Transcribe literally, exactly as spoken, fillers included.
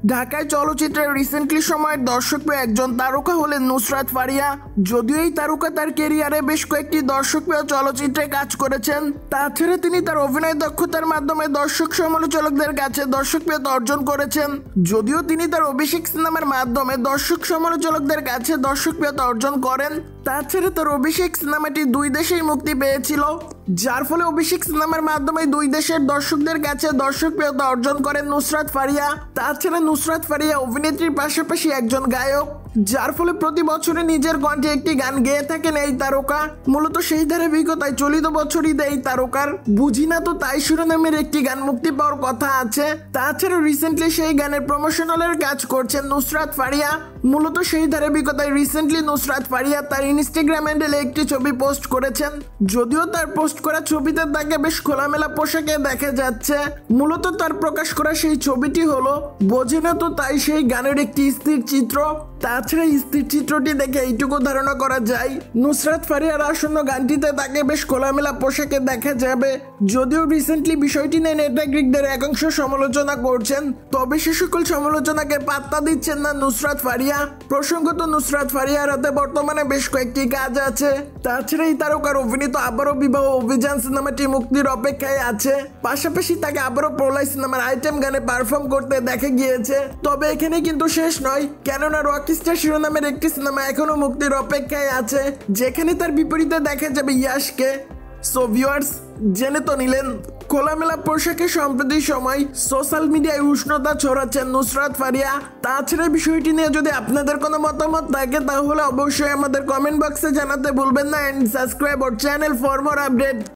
ঢাকায় চলচ্চিত্রের রিসেন্টলি সময়ের দর্শকপ্রিয় একজন তারকা হলেন নুসরাত ফারিয়া। যদিও এই তারকা তার ক্যারিয়ারে বেশ কয়েকটি দর্শকপ্রিয় চলচ্চিত্রে কাজ করেছেন, তাছাড়া তিনি তার অভিনয় দক্ষতার মাধ্যমে দর্শক সমালোচকদের কাছে দর্শকপ্রিয়তা অর্জন করেছেন। যদিও তিনি তার অভিষেক সিনেমার মাধ্যমে দর্শক সমালোচকদের কাছে দর্শকপ্রিয়তা অর্জন করেন, তাছাড়া তার অভিষেক সিনেমাটি দুই দেশেই মুক্তি পেয়েছিল, যার ফলে অভিষেক সিনেমার মাধ্যমে দুই দেশের দর্শকদের কাছে দর্শকপ্রিয়তা অর্জন করেন নুসরাত ফারিয়া। তাছাড়া নুসরাত ফারিয়া অভিনেত্রীর পাশাপাশি একজন গায়ক, যার ফলে প্রতি বছরে নিজের কণ্ঠে একটি গান গেয়ে থাকেন এই তারকা। মূলত সেই ধারাবাহিকতায় চলিত বছরই এই তারকার বুঝি না তো তাই শিরোনামের একটি গান মুক্তি পাওয়ার কথা আছে। তাছাড়া রিসেন্টলি সেই গানের প্রমোশনালের কাজ করছেন নুসরাত ফারিয়া। মূলত সেই ধারাবাহিকতায় রিসেন্টলি নুসরাত ফারিয়া তার ইনস্টাগ্রাম হ্যান্ডেলে একটি ছবি পোস্ট করেছেন। যদিও তার পোস্ট করা ছবিতে তাকে বেশ খোলামেলা পোশাকে দেখা যাচ্ছে। মূলত তার প্রকাশ করা সেই ছবিটি হলো বোঝে না তো তাই সেই গানের একটি স্থির চিত্র। তাছাড়া স্থির চিত্রটি দেখে এইটুকু ধারণা করা যায় নুসরাত ফারিয়ার আসন্ন গানটিতে তাকে বেশ খোলামেলা পোশাকে দেখা যাবে। যদিও রিসেন্টলি বিষয়টি নিয়ে নেটাগ্রিকদের একাংশ সমালোচনা করছেন, তবে সে সকল সমালোচনাকে পাত্তা দিচ্ছেন না নুসরাত ফারিয়া। প্রসঙ্গত নুসরাত ফারিয়ার হাতে বর্তমানে বেশ কয়েকটি কাজ আছে। তাছাড়া এই তারকার অভিনীত আবারও বিবাহ অভিযান সিনেমাটি মুক্তির অপেক্ষায় আছে। পাশাপাশি তাকে আবারও প্রলয় সিনেমার আইটেম গানে পারফর্ম করতে দেখা গিয়েছে। তবে এখানে কিন্তু শেষ নয়, কেননা রকিস্টার শিরোনামের একটি সিনেমা এখনো মুক্তির অপেক্ষায় আছে, যেখানে তার বিপরীতে দেখা যাবে ইয়াশকে। সো ভিউয়ার্স, জেনে তো নিলেন খোলামেলা পোশাকে সম্প্রতি সময় সোশ্যাল মিডিয়ায় উষ্ণতা ছড়াচ্ছেন নুসরাত ফারিয়া। তাছাড়া বিষয়টি নিয়ে যদি আপনাদের কোনো মতামত থাকে তাহলে অবশ্যই আমাদের কমেন্ট বক্সে জানাতে ভুলবেন না। And subscribe our channel for more update.